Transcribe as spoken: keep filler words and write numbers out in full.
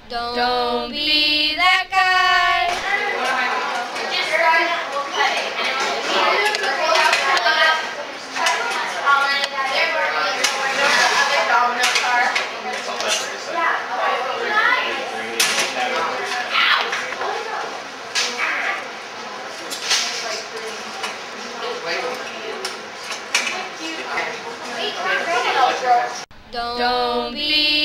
Don't, Don't be that guy. Just try it. We'll cut it. Don't, Don't be